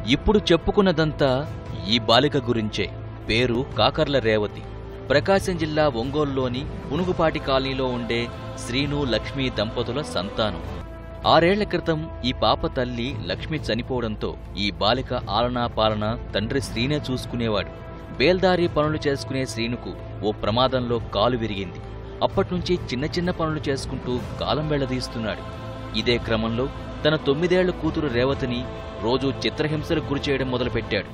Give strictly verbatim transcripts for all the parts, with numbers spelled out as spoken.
ఇప్పుడు చెప్పుకున్నదంతా ఈ బాలిక గురించే. పేరు కాకర్ల రేవతి. ప్రకాశం జిల్లా ఒంగోలులోని పునుగుపాటి కాలనీలో ఉండే శ్రీను లక్ష్మి దంపతుల సంతానం. ఆరేళ్ల క్రితం ఈ పాప తల్లి లక్ష్మి చనిపోవడంతో ఈ బాలిక ఆలనా పాలన తండ్రి శ్రీనే చూసుకునేవాడు. బేల్దారీ పనులు చేసుకునే శ్రీనుకు ఓ ప్రమాదంలో కాలు విరిగింది. అప్పట్నుంచి చిన్న చిన్న పనులు చేసుకుంటూ కాలం వెళ్లదీస్తున్నాడు. ఇదే క్రమంలో తన తొమ్మిదేళ్ల కూతురు రేవతిని రోజూ చిత్రహింసలకు గురి చేయడం మొదలుపెట్టాడు.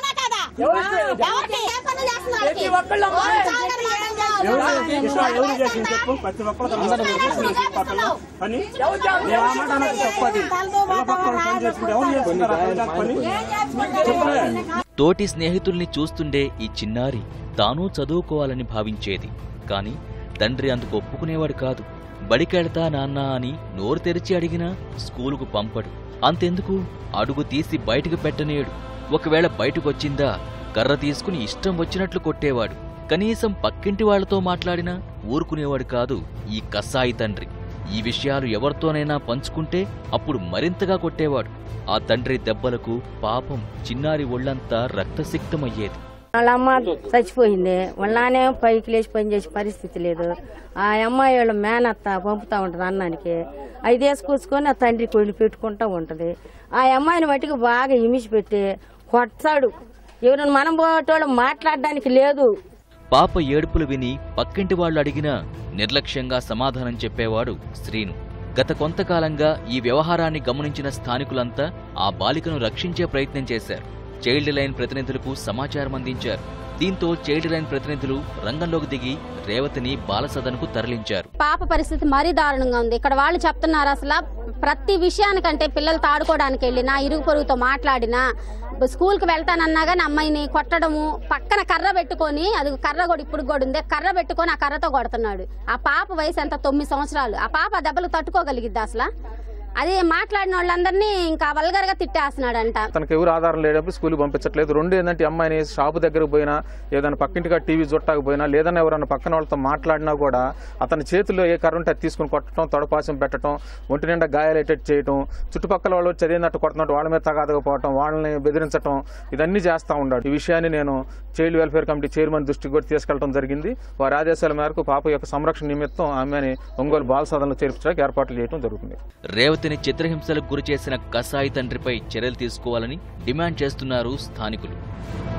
తోటి స్నేహితుల్ని చూస్తుండే ఈ చిన్నారి తానూ చదువుకోవాలని భావించేది. కాని తండ్రి అందుకు ఒప్పుకునేవాడు కాదు. బడికెళ్తా నాన్నా అని నోరు తెరిచి అడిగినా స్కూలుకు పంపడు. అంతెందుకు, అడుగు తీసి బయటకు పెట్టనేడు. ఒకవేళ బయటకొచ్చిందా కర్ర తీసుకుని ఇష్టం వచ్చినట్లు కొట్టేవాడు. కనీసం పక్కింటి వాళ్లతో మాట్లాడినా ఊరుకునేవాడు కాదు ఈ కసాయి తండ్రి. ఈ విషయాలు ఎవరితోనైనా పంచుకుంటే అప్పుడు మరింతగా కొట్టేవాడు. ఆ తండ్రి దెబ్బలకు పాపం చిన్నారి ఒళ్లంతా రక్తసిక్తమయ్యేది. వాళ్ళ అమ్మ చచ్చిపోయింది. వాళ్ళ నానే పైకి లేచి పని చేసే పరిస్థితి లేదు. ఆ అమ్మాయి వాళ్ళ మేనత్త పంపుతా ఉంటది అన్నానికి. ఐదు వేసుకూసుకొని ఆ తండ్రి కొన్ని పెట్టుకుంటా ఉంటది. ఆ అమ్మాయిని మట్టికి బాగా ఇమిసి పెట్టి కొట్టాడు. ఎవరైనా మనం పోయేటోళ్ళు మాట్లాడడానికి లేదు. పాప ఏడుపులు విని పక్కింటి వాళ్లు అడిగినా నిర్లక్ష్యంగా సమాధానం చెప్పేవాడు శ్రీను. గత కొంతకాలంగా ఈ వ్యవహారాన్ని గమనించిన స్థానికులంతా ఆ బాలికను రక్షించే ప్రయత్నం చేశారు. చైల్డ్ లైన్ ప్రతినిధులకు సమాచారం అందించారు. దీంతో చైల్డ్ లైన్ ప్రతినిధులు రంగంలోకి దిగి రేవతిని బాలసదన్కు తరలించారు. పాప పరిస్థితి మరీ దారుణంగా ఉంది. ఇక్కడ వాళ్ళు చెప్తున్నారు అసలు ప్రతి విషయానికంటే పిల్లలు తాడుకోవడానికి వెళ్ళినా ఇరుగు పొరుగుతో మాట్లాడినా స్కూల్కి వెళ్తానన్నా కానీ అమ్మాయిని కొట్టడము, పక్కన కర్ర పెట్టుకొని, అది కర్ర కూడా ఇప్పుడు కూడా ఉంది, కర్ర పెట్టుకొని ఆ కర్రతో కొడుతున్నాడు. ఆ పాప వయసు ఎంత తొమ్మిది సంవత్సరాలు. ఆ పాప దెబ్బలు తట్టుకోగలిగిద్ది అసలు? అదే మాట్లాడిన వాళ్ళందరినీ ఇంకా వల్గర్ గా తిట్టేస్తున్నాడంట. తనకు ఎవరు ఆధారం లేనప్పుడు స్కూల్ పంపించట్లేదు. రెండు ఏంటంటే అమ్మాయిని షాపు దగ్గరకు పోయినా, ఏదైనా పక్కింటిగా టీవీ చుట్టాకు పోయినా, లేదన్నా ఎవరన్నా పక్కన వాళ్ళతో మాట్లాడినా కూడా అతని చేతిలో ఏ కర్ర ఉంటే అది తీసుకుని కొట్టడం, తొడపాసం పెట్టడం, ఒంటి నిండా గాయాలేటట్టు చేయటం, చుట్టుపక్కల వాళ్ళు చదివినట్టు కొడుతున్నట్టు వాళ్ళ మీద తగాదకపోవటం, వాళ్ళని బెదిరించడం, ఇదన్నీ చేస్తూ ఉన్నాడు. ఈ విషయాన్ని నేను చైల్డ్ వెల్ఫేర్ కమిటీ చైర్మన్ దృష్టికి కూడా తీసుకెళ్లడం జరిగింది. వారి ఆదేశాల మేరకు పాప యొక్క సంరక్షణ నిమిత్తం ఆమెని ఒంగోలు బాల సదనంలో చేర్చడానికి ఏర్పాట్లు చేయడం జరుగుతుంది. రేవతిని చిత్రహింసలకు గురి చేసిన కసాయి తండ్రిపై చర్యలు తీసుకోవాలని డిమాండ్ చేస్తున్నారు స్థానికులు.